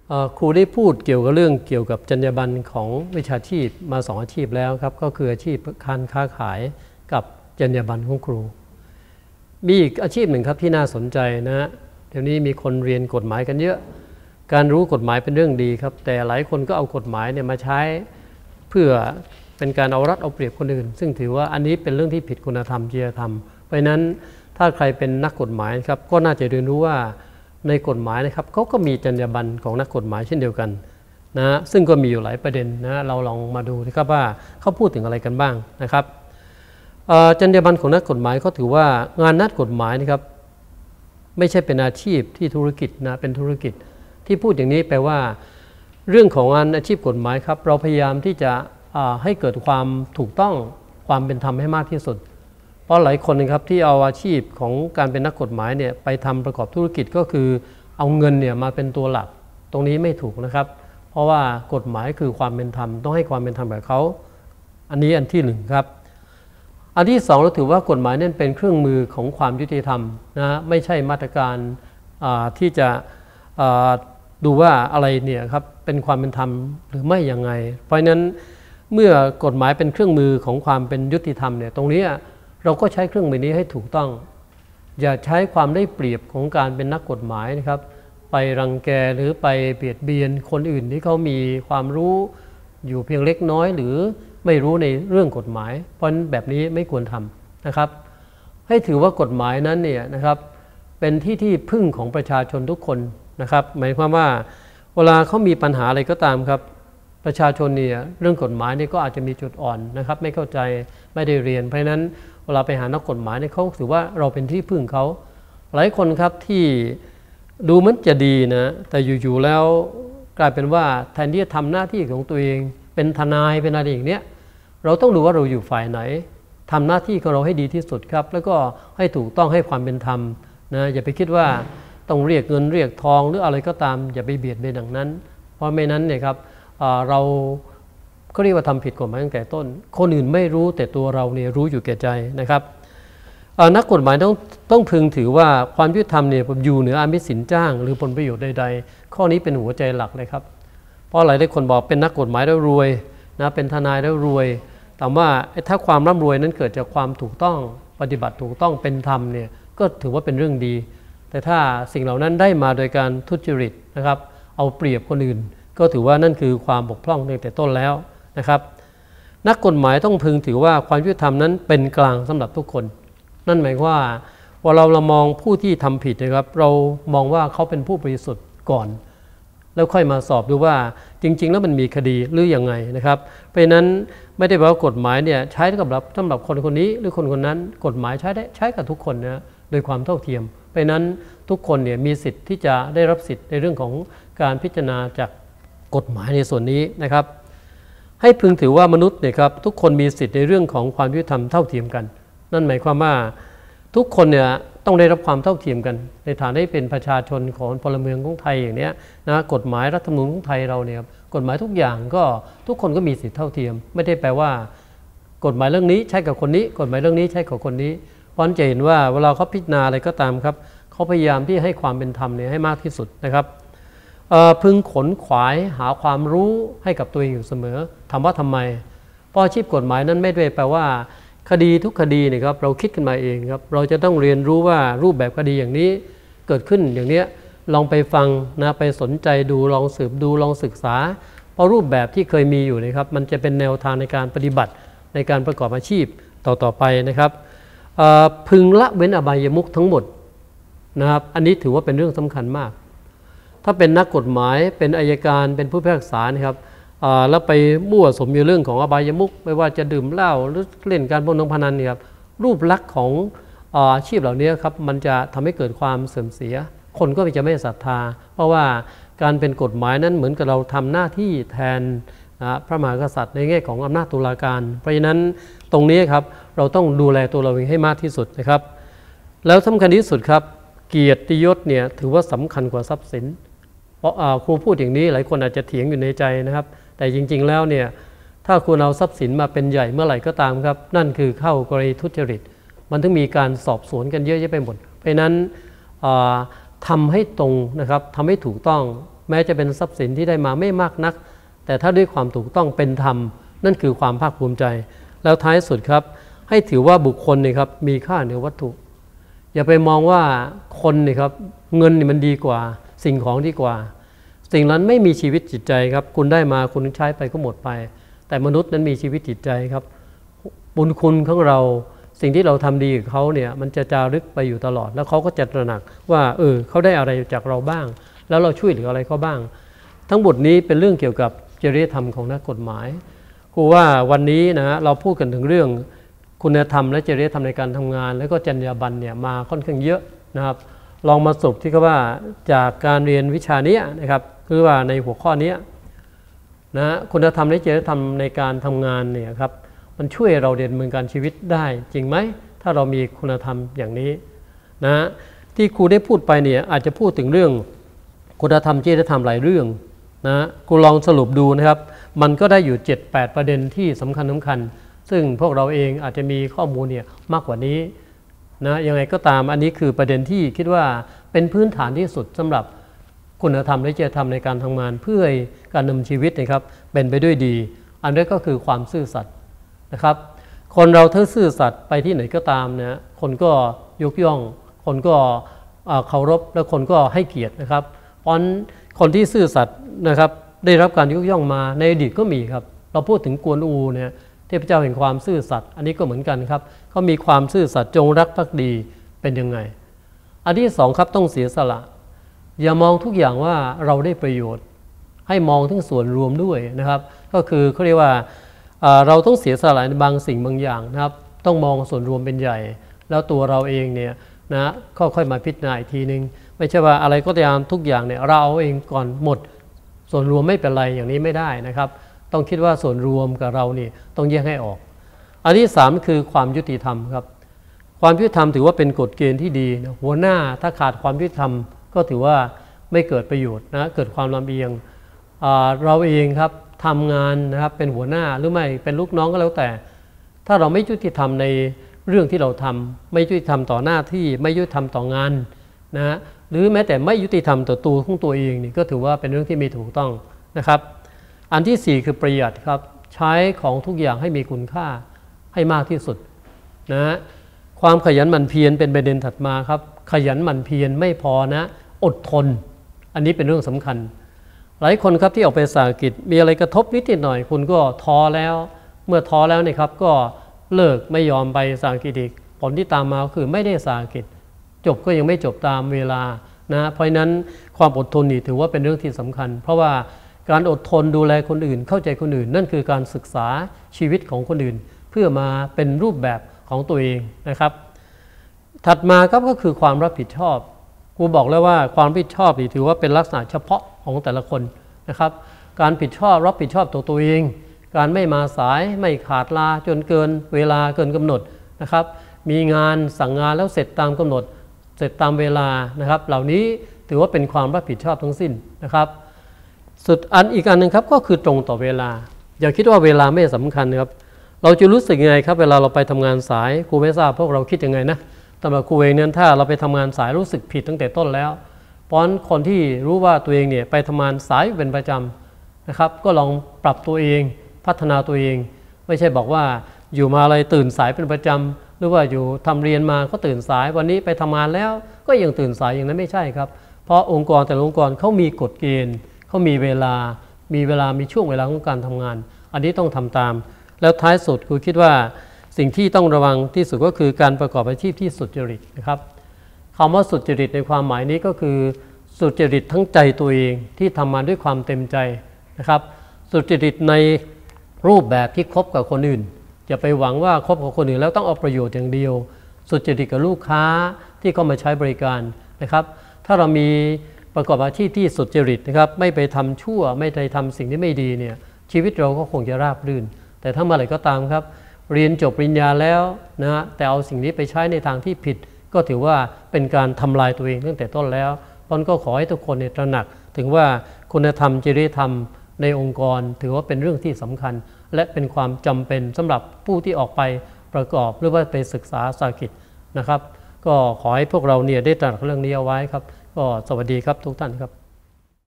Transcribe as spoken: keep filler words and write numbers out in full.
ครูได้พูดเกี่ยวกับเรื่องเกี่ยวกับจรรยาบรรณของวิชาชีพมาสองอาชีพแล้วครับก็คืออาชีพการค้าขายกับจรรยาบรรณของครูมีอีกอาชีพหนึ่งครับที่น่าสนใจนะเดี๋ยวนี้มีคนเรียนกฎหมายกันเยอะการรู้กฎหมายเป็นเรื่องดีครับแต่หลายคนก็เอากฎหมายเนี่ยมาใช้เพื่อเป็นการเอารัดเอาเปรียบคนอื่นซึ่งถือว่าอันนี้เป็นเรื่องที่ผิดคุณธรรมจริยธรรมเพราะฉะนั้นถ้าใครเป็นนักกฎหมายครับก็น่าจะเรียนรู้ว่าในกฎหมายนะครับเขาก็มีจรรยาบรรณของนักกฎหมายเช่นเดียวกันนะซึ่งก็มีอยู่หลายประเด็นนะเราลองมาดูนะครับว่าเขาพูดถึงอะไรกันบ้างนะครับจรรยาบรรณของนักกฎหมายเขาถือว่างานนักกฎหมายนะครับไม่ใช่เป็นอาชีพที่ธุรกิจนะเป็นธุรกิจที่พูดอย่างนี้แปลว่าเรื่องของงานอาชีพกฎหมายครับเราพยายามที่จะให้เกิดความถูกต้องความเป็นธรรมให้มากที่สุดเพราะหลายคนนะครับที่เอาอาชีพของการเป็นนักกฎหมายเนี่ยไปทำประกอบธุรกิจก็คือเอาเงินเนี่ยมาเป็นตัวหลักตรงนี้ไม่ถูกนะครับเพราะว่ากฎหมายคือความเป็นธรรมต้องให้ความเป็นธรรมกับเขาอันนี้อันที่หนึ่งครับอันที่สองเราถือว่ากฎหมายนั่นเป็นเครื่องมือของความยุติธรรมนะไม่ใช่มาตรการที่จะดูว่าอะไรเนี่ยครับเป็นความเป็นธรรมหรือไม่อย่างไงเพราะฉะนั้นเมื่อกฎหมายเป็นเครื่องมือของความเป็นยุติธรรมเนี่ยตรงนี้เราก็ใช้เครื่องมือนี้ให้ถูกต้องอย่าใช้ความได้เปรียบของการเป็นนักกฎหมายนะครับไปรังแกหรือไปเบียดเบียนคนอื่นที่เขามีความรู้อยู่เพียงเล็กน้อยหรือไม่รู้ในเรื่องกฎหมายเพราะแบบนี้ไม่ควรทำนะครับให้ถือว่ากฎหมายนั้นเนี่ยนะครับเป็นที่ที่พึ่งของประชาชนทุกคนนะครับหมายความว่าเวลาเขามีปัญหาอะไรก็ตามครับประชาชนเนี่ยเรื่องกฎหมายนี่ก็อาจจะมีจุดอ่อนนะครับไม่เข้าใจไม่ได้เรียนเพราะฉะนั้นเวลาไปหานักกฎหมายเนี่ยเขาถือว่าเราเป็นที่พึ่งเขาหลายคนครับที่ดูมันจะดีนะแต่อยู่ๆแล้วกลายเป็นว่าแทนที่จะทำหน้าที่ของตัวเองเป็นทนายเป็นอะไรอย่างเนี้ยเราต้องดูว่าเราอยู่ฝ่ายไหนทำหน้าที่ของเราให้ดีที่สุดครับแล้วก็ให้ถูกต้องให้ความเป็นธรรมนะอย่าไปคิดว่าต้องเรียกเงินเรียกทองหรืออะไรก็ตามอย่าไปเบียดเบียนอย่างนั้นเพราะไม่นั้นเนี่ยครับเราก็เรียกว่าทำผิดกฎหมายตั้งแต่ต้นคนอื่นไม่รู้แต่ตัวเราเนี่ยรู้อยู่แก่ใจนะครับนักกฎหมายต้องต้องพึงถือว่าความยุติธรรมเนี่ยอยู่เหนืออามิสสินจ้างหรือผลประโยชน์ใดๆข้อนี้เป็นหัวใจหลักเลยครับเพราะหลายคนบอกเป็นนักกฎหมายแล้วรวยนะเป็นทนายแล้วรวยแต่ว่าถ้าความร่ำรวยนั้นเกิดจากความถูกต้องปฏิบัติถูกต้องเป็นธรรมเนี่ยก็ถือว่าเป็นเรื่องดีแต่ถ้าสิ่งเหล่านั้นได้มาโดยการทุจริตนะครับเอาเปรียบคนอื่นก็ถือว่านั่นคือความบกพร่องตั้งแต่ต้นแล้วนะครับนักกฎหมายต้องพึงถือว่าความยุติธรรมนั้นเป็นกลางสำหรับทุกคนนั่นหมายว่าพอเราเรามองผู้ที่ทำผิดนะครับเรามองว่าเขาเป็นผู้บริสุทธิ์ก่อนแล้วค่อยมาสอบดูว่าจริงๆแล้วมันมีคดีหรือยังไงนะครับเพราะฉะนั้นไม่ได้แปลว่ากฎหมายเนี่ยใช้สำหรับสำหรับคนคนนี้หรือคนคนนั้นกฎหมายใช้ได้ใช้กับทุกคนนะโดยความเท่าเทียมเพราะฉะนั้นทุกคนเนี่ยมีสิทธิ์ที่จะได้รับสิทธิ์ในเรื่องของการพิจารณาจากกฎหมายในส่วนนี้นะครับให้พึงถือว่ามนุษย์เนี่ยครับทุกคนมีสิทธิ์ในเรื่องของความยุติธรรมเท่าเทียมกันนั่นหมายความว่าทุกคนเนี่ยต้องได้รับความเท่าเทียมกันในฐานะที่เป็นประชาชนของพลเมืองของไทยอย่างนี้นะกฎหมายรัฐธรรมนูญของไทยเราเนี่ยกฎหมายทุกอย่างก็ทุกคนก็มีสิทธิ์เท่าเทียมไม่ได้แปลว่ากฎหมายเรื่องนี้ใช้กับคนนี้กฎหมายเรื่องนี้ใช้กับคนนี้เพราะฉะนั้นจะเห็นว่าเวลาเขาพิจารณาอะไรก็ตามครับเขาพยายามที่ให้ความเป็นธรรมเนี่ยให้มากที่สุดนะครับพึงขนขวายหาความรู้ให้กับตัวเองอยู่เสมอถามว่าทำไมเพราะอาชีพกฎหมายนั้นไม่ได้แปลว่าคดีทุกคดีเนี่ยครับเราคิดขึ้นมาเองครับเราจะต้องเรียนรู้ว่ารูปแบบคดีอย่างนี้เกิดขึ้นอย่างนี้ลองไปฟังนะไปสนใจดูลองสืบดูลองศึกษาเพราะรูปแบบที่เคยมีอยู่นะครับมันจะเป็นแนวทางในการปฏิบัติในการประกอบอาชีพต่อๆไปนะครับพึงละเว้นอบายมุขทั้งหมดนะครับอันนี้ถือว่าเป็นเรื่องสำคัญมากถ้าเป็นนักกฎหมายเป็นอัยการเป็นผู้พิพากษานะครับแล้วไปมั่วสมอยู่เรื่องของอบายมุขไม่ว่าจะดื่มเหล้าหรือเล่นการพนันพนันเนี่ยครับรูปลักษณ์ของอาชีพเหล่านี้ครับมันจะทำให้เกิดความเสื่อมเสียคนก็จะไม่ศรัทธาเพราะว่าการเป็นกฎหมายนั้นเหมือนกับเราทำหน้าที่แทนพระมหากษัตริย์ในแง่ของอำนาจตุลาการเพราะฉะนั้นตรงนี้ครับเราต้องดูแลตัวเราเองให้มากที่สุดนะครับแล้วสำคัญที่สุดครับเกียรติยศเนี่ยถือว่าสำคัญกว่าทรัพย์สินเพราะครูพูดอย่างนี้หลายคนอาจจะเถียงอยู่ในใจนะครับแต่จริงๆแล้วเนี่ยถ้าคุณเอาทรัพย์สินมาเป็นใหญ่เมื่อไหร่ก็ตามครับนั่นคือเข้ากรณีทุจริตมันถึงมีการสอบสวนกันเยอะแยะไปหมดเพราะนั้นทำให้ตรงนะครับทำให้ถูกต้องแม้จะเป็นทรัพย์สินที่ได้มาไม่มากนักแต่ถ้าด้วยความถูกต้องเป็นธรรมนั่นคือความภาคภูมิใจแล้วท้ายสุดครับให้ถือว่าบุคคลนี่ครับมีค่าเหนือวัตถุอย่าไปมองว่าคนนี่ครับเงินนี่มันดีกว่าสิ่งของดีกว่าสิ่งนั้นไม่มีชีวิตจิตใจครับคุณได้มาคุณใช้ไปก็หมดไปแต่มนุษย์นั้นมีชีวิตจิตใจครับบุญคุณของเราสิ่งที่เราทำดีกับเขาเนี่ยมันจะจารึกไปอยู่ตลอดแล้วเขาก็จะตระหนักว่าเออเขาได้อะไรจากเราบ้างแล้วเราช่วยเหลืออะไรเขาบ้างทั้งหมดนี้เป็นเรื่องเกี่ยวกับจริยธรรมของนักกฎหมายครูว่าวันนี้นะเราพูดกันถึงเรื่องคุณธรรมและจริยธรรมในการทำงานแล้วก็จรรยาบรรณเนี่ยมาค่อนข้างเยอะนะครับลองมาสรุปที่ว่าจากการเรียนวิชานี้นะครับคือว่าในหัวข้อนี้นะคุณธรรมและจริยธรรมในการทำงานเนี่ยครับมันช่วยเราเรียนรู้การชีวิตได้จริงไหมถ้าเรามีคุณธรรมอย่างนี้นะที่ครูได้พูดไปเนี่ยอาจจะพูดถึงเรื่องคุณธรรมจริยธรรมหลายเรื่องนะครูลองสรุปดูนะครับมันก็ได้อยู่ เจ็ดแปด ประเด็นที่สำคัญสำคัญซึ่งพวกเราเองอาจจะมีข้อมูลเนี่ยมากกว่านี้นะยังไงก็ตามอันนี้คือประเด็นที่คิดว่าเป็นพื้นฐานที่สุดสำหรับคุณธรรมและจริยธรรมในการทำงานเพื่อการดำเนินชีวิตนะครับเป็นไปด้วยดีอันนี้ก็คือความซื่อสัตย์นะครับคนเราถ้าซื่อสัตย์ไปที่ไหนก็ตามนะคนก็ยกย่องคนก็เคารพและคนก็ให้เกียรตินะครับเพราะคนที่ซื่อสัตย์นะครับได้รับการยกย่องมาในอดีตก็มีครับเราพูดถึงกวนอูเนี่ยเทพเจ้าแห่งความซื่อสัตย์อันนี้ก็เหมือนกันครับเขามีความซื่อสัตย์จงรักภักดีเป็นยังไงอันที่สองครับต้องเสียสละอย่ามองทุกอย่างว่าเราได้ประโยชน์ให้มองถึงส่วนรวมด้วยนะครับก็คือเขาเรียกว่าเราต้องเสียสละในบางสิ่งบางอย่างนะครับต้องมองส่วนรวมเป็นใหญ่แล้วตัวเราเองเนี่ยนะค่อยๆมาพิจารณาอีกทีนึงไม่ใช่ว่าอะไรก็ตามทุกอย่างเนี่ยเราเอาเองก่อนหมดส่วนรวมไม่เป็นไรอย่างนี้ไม่ได้นะครับต้องคิดว่าส่วนรวมกับเรานี่ต้องแยกให้ออกอันที่สามคือความยุติธรรมครับความยุติธรรมถือว่าเป็นกฎเกณฑ์ที่ดีนะหัวหน้าถ้าขาดความยุติธรรมก็ถือว่าไม่เกิดประโยชน์นะเกิดความลำเอียงเราเองครับทำงานนะครับเป็นหัวหน้าหรือไม่เป็นลูกน้องก็แล้วแต่ถ้าเราไม่ยุติธรรมในเรื่องที่เราทำไม่ยุติธรรมต่อหน้าที่ไม่ยุติธรรมต่องานนะหรือแม้แต่ไม่ยุติธรรมต่อตัวของตัวเองนี่ก็ถือว่าเป็นเรื่องที่ไม่ถูกต้องนะครับอันที่สี่คือประหยัดครับใช้ของทุกอย่างให้มีคุณค่าให้มากที่สุดนะความขยันหมั่นเพียรเป็นประเด็นถัดมาครับขยันหมั่นเพียรไม่พอนะอดทนอันนี้เป็นเรื่องสำคัญหลายคนครับที่ออกไปสาหกิจมีอะไรกระทบนิดหน่อยคุณก็ท้อแล้วเมื่อท้อแล้วเนี่ยครับก็เลิกไม่ยอมไปสาหกิจอีกผลที่ตามมาคือไม่ได้สาหกิจจบก็ยังไม่จบตามเวลานะเพราะฉะนั้นความอดทนนี่ถือว่าเป็นเรื่องที่สำคัญเพราะว่าการอดทนดูแลคนอื่นเข้าใจคนอื่นนั่นคือการศึกษาชีวิตของคนอื่นเพื่อมาเป็นรูปแบบของตัวเองนะครับถัดมาครับก็คือความรับผิดชอบครูบอกแล้วว่าความรับผิดชอบนี่ถือว่าเป็นลักษณะเฉพาะของแต่ละคนนะครับการผิดชอบรับผิดชอบตัวตัวเองการไม่มาสายไม่ขาดลาจนเกินเวลาเกินกำหนดนะครับมีงานสั่งงานแล้วเสร็จตามกำหนดเสร็จตามเวลานะครับเหล่านี้ถือว่าเป็นความรับผิดชอบทั้งสิ้นนะครับสุดอันอีกอันหนึ่งครับก็คือตรงต่อเวลาอย่าคิดว่าเวลาไม่สำคัญครับเราจะรู้สึกยังไงครับเวลาเราไปทำงานสายครูไม่ทราบพวกเราคิดยังไงนะสำหรับครูเองเนี่ยถ้าเราไปทำงานสายรู้สึกผิดตั้งแต่ต้นแล้วเพราะคนที่รู้ว่าตัวเองเนี่ยไปทำงานสายเป็นประจำนะครับก็ลองปรับตัวเองพัฒนาตัวเองไม่ใช่บอกว่าอยู่มาอะไรตื่นสายเป็นประจำหรือว่าอยู่ทำเรียนมาก็ตื่นสายวันนี้ไปทำงานแล้วก็ยังตื่นสายอย่างนั้นไม่ใช่ครับเพราะองค์กรแต่ละองค์กรเขามีกฎเกณฑ์เขามีเวลามีเวลามีช่วงเวลาของการทำงานอันนี้ต้องทำตามแล้วท้ายสุดครูคิดว่าสิ่งที่ต้องระวังที่สุดก็คือการประกอบอาชีพที่สุจริตนะครับคำว่าสุจริตในความหมายนี้ก็คือสุจริตทั้งใจตัวเองที่ทำมาด้วยความเต็มใจนะครับสุจริตในรูปแบบที่คบกับคนอื่นอย่าไปหวังว่าคบกับคนอื่นแล้วต้องเอาประโยชน์อย่างเดียวสุจริตกับลูกค้าที่เข้ามาใช้บริการนะครับถ้าเรามีประกอบอาชีพที่สุจริตนะครับไม่ไปทำชั่วไม่ไปทำสิ่งที่ไม่ดีเนี่ยชีวิตเราก็คงจะราบรื่นแต่ถ้าเมื่อไหร่ก็ตามครับเรียนจบปริญญาแล้วนะฮะแต่เอาสิ่งนี้ไปใช้ในทางที่ผิดก็ถือว่าเป็นการทำลายตัวเองตั้งแต่ต้นแล้วเพราะก็ขอให้ทุกคนตระหนักถึงว่าคุณธรรมจริยธรรมในองค์กรถือว่าเป็นเรื่องที่สำคัญและเป็นความจำเป็นสำหรับผู้ที่ออกไปประกอบหรือว่าไปศึกษาสาหกิจนะครับก็ขอให้พวกเราเนี่ยได้ตระหนักเรื่องนี้เอาไว้ครับก็สวัสดีครับทุกท่านครับ